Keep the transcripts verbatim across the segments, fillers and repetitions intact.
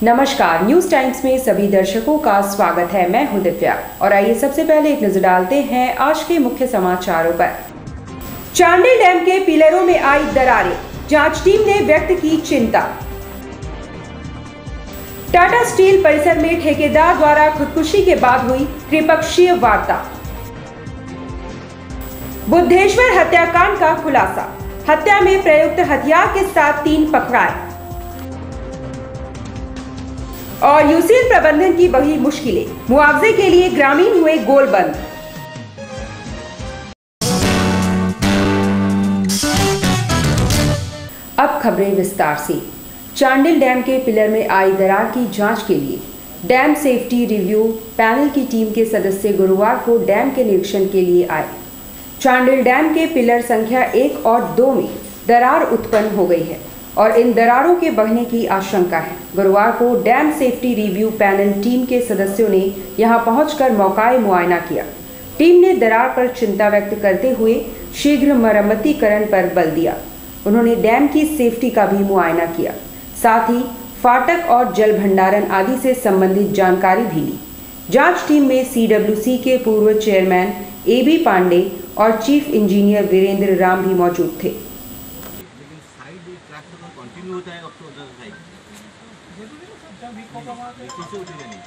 नमस्कार, news times में सभी दर्शकों का स्वागत है। मैं हूं दिव्या और आइए सबसे पहले एक नजर डालते हैं आज के मुख्य समाचारों पर। चांडिल डैम के पिलरों में आई दरारें, जांच टीम ने व्यक्त की चिंता। टाटा स्टील परिसर में ठेकेदार द्वारा खुदकुशी के बाद हुई त्रिपक्षीय वार्ता। बुद्धेश्वर हत्याकांड का खुलासा, हत्या में प्रयुक्त हथियार के साथ तीन पकड़ाए। और यूसीएल प्रबंधन की बढ़ी मुश्किलें, मुआवजे के लिए ग्रामीण हुए गोलबंद। अब खबरें विस्तार से। चांडिल डैम के पिलर में आई दरार की जांच के लिए डैम सेफ्टी रिव्यू पैनल की टीम के सदस्य गुरुवार को डैम के निरीक्षण के लिए आए। चांडिल डैम के पिलर संख्या एक और दो में दरार उत्पन्न हो गई है और इन दरारों के बढ़ने की आशंका है। गुरुवार को dam safety review panel team के सदस्यों ने यहां पहुंचकर मौकाए मुआयना किया। टीम ने दरार पर चिंता व्यक्त करते हुए शीघ्र मरम्मतीकरण पर बल दिया। उन्होंने डैम की सेफ्टी का भी मुआयना किया, साथ ही फाटक और जल भंडारण आदि से संबंधित जानकारी भी ली। जांच टीम में सीडब्ल्यूसी के पूर्व चेयरमैन ए बी पांडे और चीफ इंजीनियर वीरेंद्र राम भी मौजूद थे। होता है आपको उधर साइड कैसे उठेगा नहीं।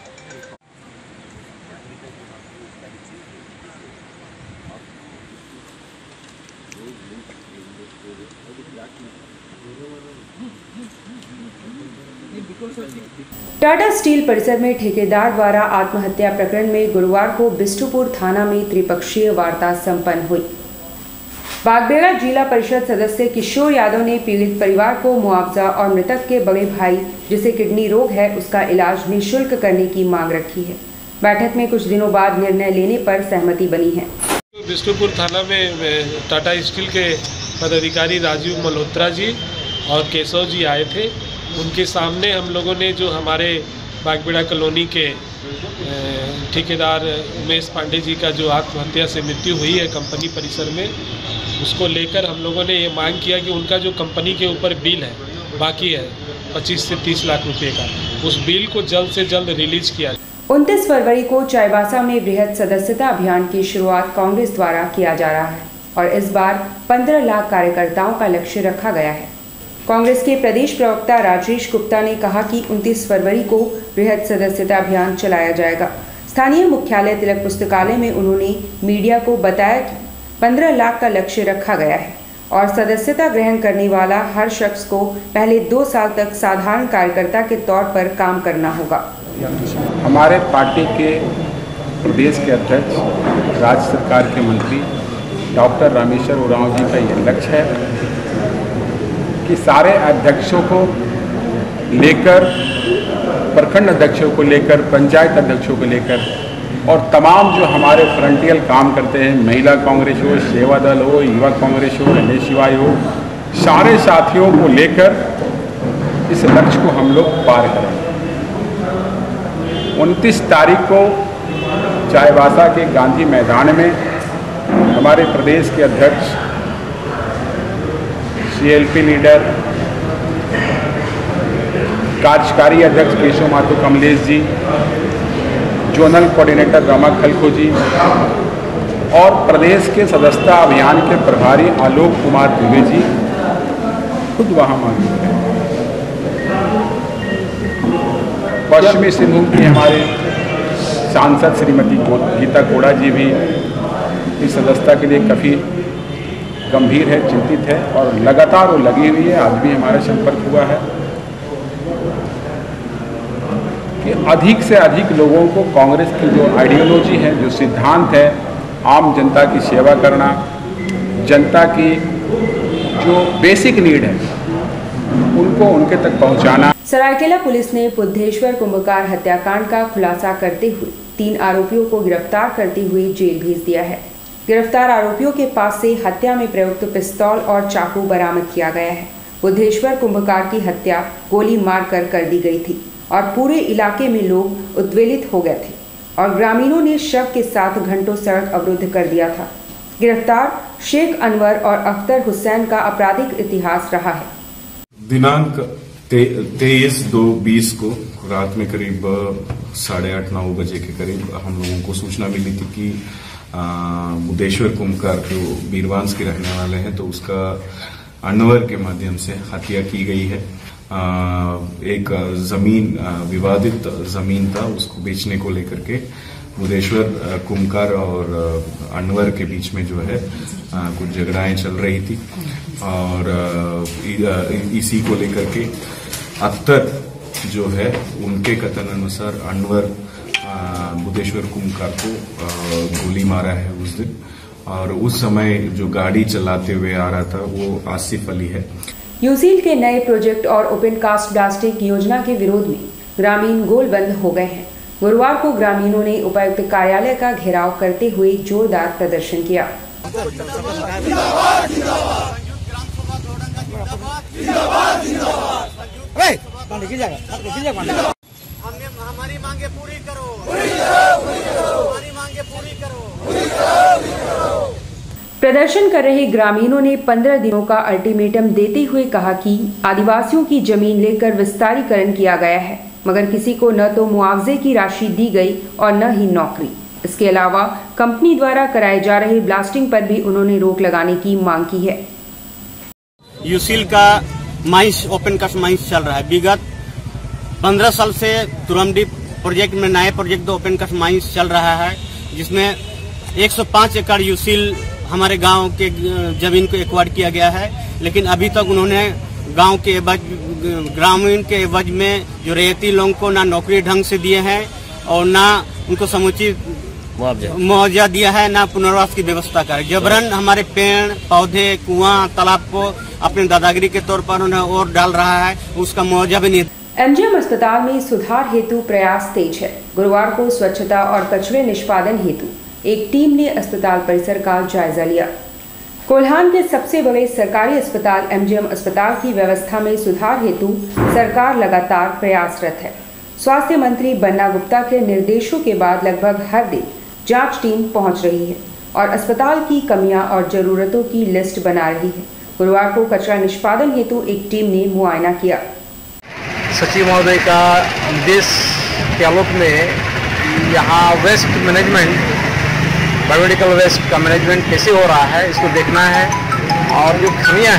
टाटा स्टील परिसर में ठेकेदार द्वारा आत्महत्या प्रकरण में गुरुवार को बिष्टुपुर थाना में त्रिपक्षीय वार्ता संपन्न हुई। बागबेड़ा जिला परिषद सदस्य किशोर यादव ने पीड़ित परिवार को मुआवजा और मृतक के बड़े भाई जिसे किडनी रोग है उसका इलाज निःशुल्क करने की मांग रखी है। बैठक में कुछ दिनों बाद निर्णय लेने पर सहमति बनी है। बिष्टुपुर थाना में टाटा स्टील के पदाधिकारी राजीव मल्होत्रा जी और केशव जी आए थे। उनके सामने हम लोगों ने जो हमारे बागबेड़ा कॉलोनी के ठेकेदार उमेश पांडे जी का जो आत्महत्या से मृत्यु हुई है कंपनी परिसर में, उसको लेकर हम लोगों ने ये मांग किया कि उनका जो कंपनी के ऊपर बिल है बाकी है पच्चीस से तीस लाख रुपए का, उस बिल को जल्द से जल्द रिलीज किया जाए। उनतीस फरवरी को चाईबासा में वृहद सदस्यता अभियान की शुरुआत कांग्रेस द्वारा किया जा रहा है और इस बार पंद्रह लाख कार्यकर्ताओं का लक्ष्य रखा गया है। कांग्रेस के प्रदेश प्रवक्ता राजेश गुप्ता ने कहा कि उनतीस फरवरी को वृहद सदस्यता अभियान चलाया जाएगा। स्थानीय मुख्यालय तिलक पुस्तकालय में उन्होंने मीडिया को बताया कि पंद्रह लाख का लक्ष्य रखा गया है और सदस्यता ग्रहण करने वाला हर शख्स को पहले दो साल तक साधारण कार्यकर्ता के तौर पर काम करना होगा। हमारे पार्टी के प्रदेश के अध्यक्ष, राज्य सरकार के मंत्री डॉक्टर रामेश्वर उरांव जी का ये लक्ष्य है कि सारे अध्यक्षों को लेकर, प्रखंड अध्यक्षों को लेकर, पंचायत अध्यक्षों को लेकर और तमाम जो हमारे फ्रंटियल काम करते हैं, महिला कांग्रेस हो, सेवा दल हो, युवा कांग्रेस हो, एन एस वाई हो, सारे साथियों को लेकर इस लक्ष्य को हम लोग पार करेंगे। उनतीस तारीख को चाईबासा के गांधी मैदान में हमारे प्रदेश के अध्यक्ष, सी एल पी लीडर, कार्यकारी अध्यक्ष केशव माथुर कमलेश जी, जोनल कोऑर्डिनेटर रमा खलखो जी और प्रदेश के सदस्यता अभियान के प्रभारी आलोक कुमार दुबे जी खुद वहां मौजूद हैं। पश्चिमी सिंहभूम की हमारे सांसद श्रीमती गीता कोड़ा जी भी इस सदस्यता के लिए काफ़ी गंभीर है, चिंतित है और लगातार वो लगी हुई है। आज भी हमारा संपर्क हुआ है कि अधिक से अधिक लोगों को कांग्रेस की जो आइडियोलॉजी है, जो सिद्धांत है, आम जनता की सेवा करना, जनता की जो बेसिक नीड है उनको उनके तक पहुंचाना। सरायकेला पुलिस ने बुद्धेश्वर कुंभकार हत्याकांड का खुलासा करते हुए तीन आरोपियों को गिरफ्तार करते हुए जेल भेज दिया है। गिरफ्तार आरोपियों के पास से हत्या में प्रयुक्त पिस्तौल और चाकू बरामद किया गया है। बुद्धेश्वर कुंभकार की हत्या गोली मारकर कर दी गई थी और पूरे इलाके में लोग उद्वेलित हो गए थे और ग्रामीणों ने शव के साथ घंटों सड़क अवरुद्ध कर दिया था। गिरफ्तार शेख अनवर और अख्तर हुसैन का आपराधिक इतिहास रहा है। दिनांक तेईस दो बीस को रात में करीब साढ़े आठ नौ बजे के करीब हम लोगों को सूचना मिली थी कि बुदेश्वर कुमकार जो बीरवांस के रहने वाले हैं, तो उसका अनवर के माध्यम से हत्या की गई है। आ, एक जमीन विवादित जमीन था, उसको बेचने को लेकर के बुदेश्वर कुमकार और अनवर के बीच में जो है आ, कुछ झगड़ाएं चल रही थी और आ, इसी को लेकर के अख्तर जो है उनके कथन अनुसार अनवर बुदेश्वर कुमकार को गोली मारा है उस दिन, और उस समय जो गाड़ी चलाते हुए आ रहा था वो आसिफ अली है। यूसील के नए प्रोजेक्ट और ओपन कास्ट ब्लास्टिंग योजना के विरोध में ग्रामीण गोलबंद हो गए हैं। गुरुवार को ग्रामीणों ने उपायुक्त कार्यालय का घेराव करते हुए जोरदार प्रदर्शन किया। हमने हमारी मांगे पूरी करो, हमारी मांगे पूरी करो। प्रदर्शन कर रहे ग्रामीणों ने पंद्रह दिनों का अल्टीमेटम देते हुए कहा कि आदिवासियों की जमीन लेकर विस्तारीकरण किया गया है, मगर किसी को न तो मुआवजे की राशि दी गई और न ही नौकरी। इसके अलावा कंपनी द्वारा कराए जा रहे ब्लास्टिंग पर भी उन्होंने रोक लगाने की मांग की है। यूसील का माइंस ओपन कास्ट माइंस चल रहा है। विगत पंद्रह साल से तुरमडी प्रोजेक्ट में नए प्रोजेक्ट दो ओपन कास्ट माइंस चल रहा है, जिसमें एक सौ पाँच एकड़ यूसील हमारे गांव के जमीन को एक्वायर किया गया है, लेकिन अभी तक उन्होंने गांव के एवज ग्रामीण के एवज में जो रेती लोगों को ना नौकरी ढंग से दिए हैं और ना उनको समुचित मुआवजा दिया है, ना पुनर्वास की व्यवस्था करे। जबरन हमारे पेड़ पौधे कुआं तालाब को अपने दादागिरी के तौर पर उन्हें और डाल रहा है, उसका मुआवजा भी नहीं। एमजीएम अस्पताल में सुधार हेतु प्रयास तेज है। गुरुवार को स्वच्छता और कचरे निष्पादन हेतु एक टीम ने अस्पताल परिसर का जायजा लिया। कोल्हान के सबसे बड़े सरकारी अस्पताल एमजीएम अस्पताल की व्यवस्था में सुधार हेतु सरकार लगातार प्रयासरत है। स्वास्थ्य मंत्री बन्ना गुप्ता के निर्देशों के बाद लगभग हर दिन जांच टीम पहुंच रही है और अस्पताल की कमियां और जरूरतों की लिस्ट बना रही है। गुरुवार को कचरा निष्पादन हेतु एक टीम ने मुआयना किया। सचिव महोदय का निर्देश के आलोक में यहाँ वेस्ट मैनेजमेंट, बायोमेडिकल वेस्ट का मैनेजमेंट कैसे हो रहा है इसको देखना है, और जो खामियाँ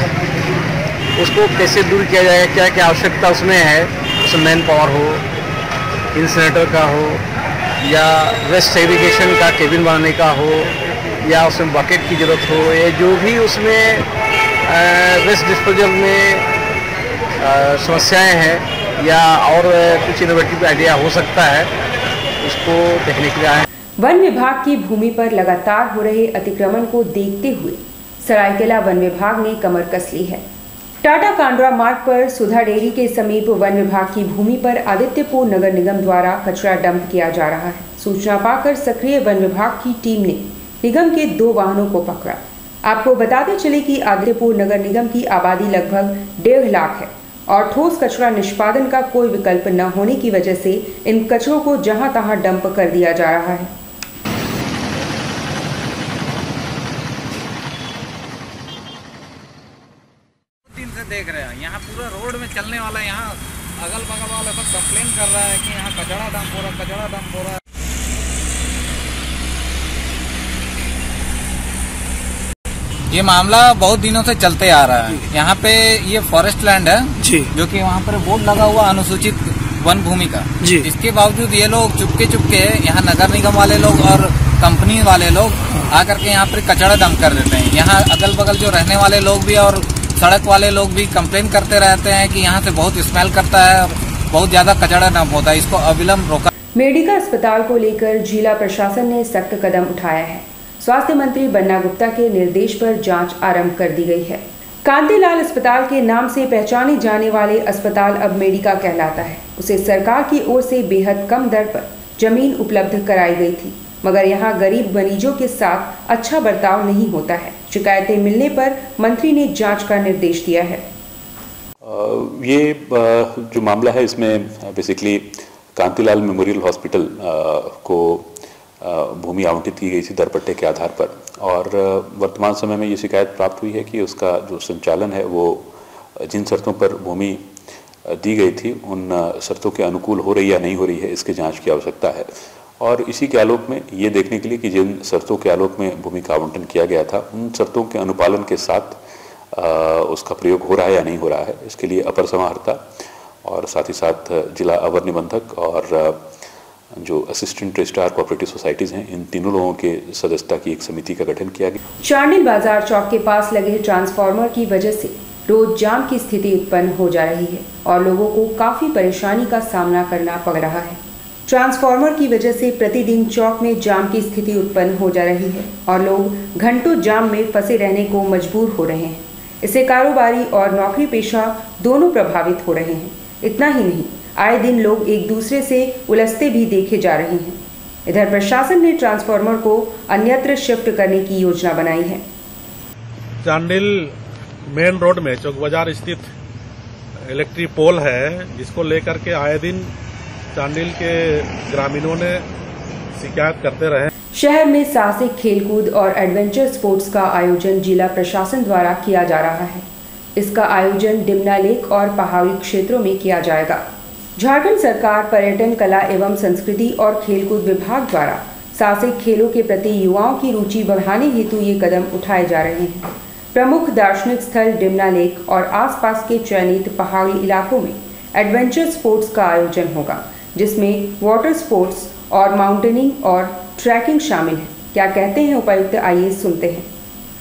हैं उसको कैसे दूर किया जाएगा, क्या क्या आवश्यकता उसमें है, उसमें मैन पावर हो, इंसिनेटर का हो, या वेस्ट सेग्रीगेशन का केबिन बनाने का हो, या उसमें बकेट की ज़रूरत हो, या जो भी उसमें वेस्ट डिस्पोजल में समस्याएं हैं या और कुछ इनोवेटिव आइडिया हो सकता है, उसको देखने के लिए आए। वन विभाग की भूमि पर लगातार हो रहे अतिक्रमण को देखते हुए सरायकेला वन विभाग ने कमर कस ली है। टाटा कांड्रा मार्ग पर सुधा डेयरी के समीप वन विभाग की भूमि पर आदित्यपुर नगर निगम द्वारा कचरा डंप किया जा रहा है। सूचना पाकर सक्रिय वन विभाग की टीम ने निगम के दो वाहनों को पकड़ा। आपको बताते चले कि आदित्यपुर नगर निगम की आबादी लगभग डेढ़ लाख है और ठोस कचरा निष्पादन का कोई विकल्प न होने की वजह से इन कचरों को जहां तहां डंप कर दिया जा रहा है। दिन से देख रहे हैं, यहाँ पूरा रोड में चलने वाला, यहाँ अगल बगल वाला सब कंप्लेन कर रहा है कि यहाँ कचरा डंप हो रहा, कचरा डंप हो रहा है। ये मामला बहुत दिनों से चलते आ रहा है। यहाँ पे ये फॉरेस्ट लैंड है जी, जो कि वहाँ पर बोर्ड लगा हुआ अनुसूचित वन भूमि का जी। इसके बावजूद ये लोग चुपके चुपके यहाँ नगर निगम वाले लोग और कंपनी वाले लोग आकर के यहाँ पर कचरा डंप कर देते हैं। यहाँ अगल बगल जो रहने वाले लोग भी और सड़क वाले लोग भी कंप्लेन करते रहते हैं कि यहाँ से बहुत स्मेल करता है और बहुत ज्यादा कचरा डंप होता है। इसको अविलंब रोका। मेडिका अस्पताल को लेकर जिला प्रशासन ने सख्त कदम उठाया है। स्वास्थ्य मंत्री बन्ना गुप्ता के निर्देश पर जांच आरंभ कर दी गई है। कांतिलाल अस्पताल के नाम से पहचाने जाने वाले अस्पताल अब मेडिका कहलाता है। उसे सरकार की ओर से बेहद कम दर पर जमीन उपलब्ध कराई गई थी, मगर यहाँ गरीब मरीजों के साथ अच्छा बर्ताव नहीं होता है। शिकायतें मिलने पर मंत्री ने जांच का निर्देश दिया है। ये जो मामला है इसमें बेसिकली कांतिलाल मेमोरियल हॉस्पिटल को भूमि आवंटित की गई थी दरपट्टे के आधार पर, और वर्तमान समय में ये शिकायत प्राप्त हुई है कि उसका जो संचालन है वो जिन शर्तों पर भूमि दी गई थी उन शर्तों के अनुकूल हो रही या नहीं हो रही है, इसके जांच की आवश्यकता है। और इसी के आलोक में ये देखने के लिए कि जिन शर्तों के आलोक में भूमि का आवंटन किया गया था उन शर्तों के अनुपालन के साथ आ, उसका प्रयोग हो रहा है या नहीं हो रहा है, इसके लिए अपर समाहर्ता और साथ ही साथ जिला अवर निबंधक और जो असिस्टेंट रजिस्ट्रार कोऑपरेटिव सोसाइटीज हैं, इन तीनों लोगों के सदस्यता की एक समिति का गठन किया गया। चांडिल बाजार चौक के पास लगे ट्रांसफार्मर की वजह से रोज जाम की स्थिति उत्पन्न हो जा रही है और लोगों को काफी परेशानी का सामना करना पड़ रहा है। ट्रांसफार्मर की वजह से प्रतिदिन चौक में जाम की स्थिति उत्पन्न हो जा रही है और लोग घंटों जाम में फंसे रहने को मजबूर हो रहे हैं। इससे कारोबारी और नौकरी पेशा दोनों प्रभावित हो रहे हैं। इतना ही नहीं, आए दिन लोग एक दूसरे से उलझते भी देखे जा रहे हैं। इधर प्रशासन ने ट्रांसफार्मर को अन्यत्र शिफ्ट करने की योजना बनाई है। चांडिल मेन रोड में चौक बाजार स्थित इलेक्ट्रिक पोल है, जिसको लेकर के आए दिन चांडिल के ग्रामीणों ने शिकायत करते रहे। शहर में साहसिक खेलकूद और एडवेंचर स्पोर्ट्स का आयोजन जिला प्रशासन द्वारा किया जा रहा है। इसका आयोजन डिमना लेक और पहाड़ी क्षेत्रों में किया जाएगा। झारखंड सरकार पर्यटन, कला एवं संस्कृति और खेलकूद विभाग द्वारा साहसिक खेलों के प्रति युवाओं की रुचि बढ़ाने हेतु ये कदम उठाए जा रहे हैं। प्रमुख दार्शनिक स्थल डिमना लेक और आसपास के चयनित पहाड़ी इलाकों में एडवेंचर स्पोर्ट्स का आयोजन होगा, जिसमें वाटर स्पोर्ट्स और माउंटेनिंग और ट्रैकिंग शामिल है। क्या कहते हैं उपायुक्त, आइए सुनते हैं।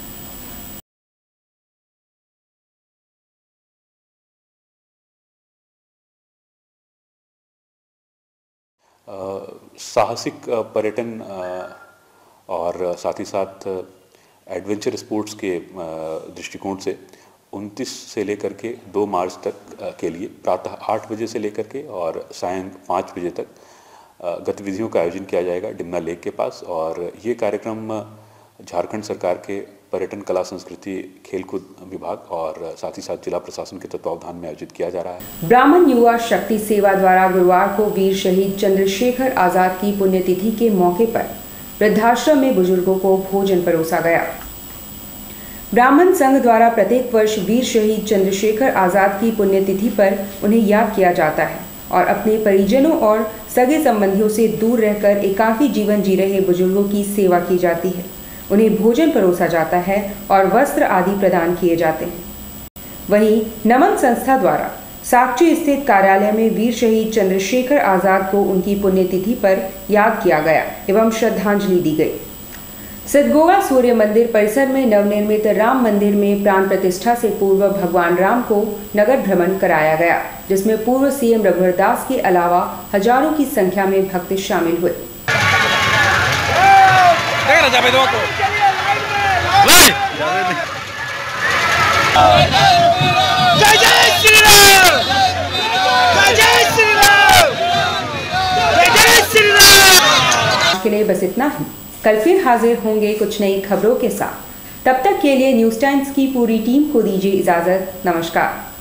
साहसिक पर्यटन और साथ ही साथ एडवेंचर स्पोर्ट्स के दृष्टिकोण से उनतीस से लेकर के दो मार्च तक के लिए प्रातः आठ बजे से लेकर के और सायं पाँच बजे तक गतिविधियों का आयोजन किया जाएगा डिमना लेक के पास। और ये कार्यक्रम झारखंड सरकार के पर्यटन, कला, संस्कृति, खेलकूद विभाग और साथ ही साथ जिला प्रशासन के तत्वावधान में आयोजित किया जा रहा है। ब्राह्मण युवा शक्ति सेवा द्वारा गुरुवार को वीर शहीद चंद्रशेखर आजाद की पुण्यतिथि के मौके पर वृद्धाश्रम में बुजुर्गों को भोजन परोसा गया। ब्राह्मण संघ द्वारा प्रत्येक वर्ष वीर शहीद चंद्रशेखर आजाद की पुण्यतिथि पर उन्हें याद किया जाता है और अपने परिजनों और सगे संबंधियों से दूर रहकर एकाकी जीवन जी रहे बुजुर्गों की सेवा की जाती है। उन्हें भोजन परोसा जाता है और वस्त्र आदि प्रदान किए जाते हैं। वहीं नमन संस्था द्वारा साक्ची स्थित कार्यालय में वीर शहीद चंद्रशेखर आजाद को उनकी पुण्यतिथि पर याद किया गया एवं श्रद्धांजलि दी गई। सिद्धगोगा सूर्य मंदिर परिसर में नवनिर्मित राम मंदिर में प्राण प्रतिष्ठा से पूर्व भगवान राम को नगर भ्रमण कराया गया, जिसमें पूर्व सीएम रघुवर दास के अलावा हजारों की संख्या में भक्त शामिल हुए। के लिए बस इतना ही। कल फिर हाजिर होंगे कुछ नई खबरों के साथ। तब तक के लिए न्यूज़ टाइम्स की पूरी टीम को दीजिए इजाजत। नमस्कार।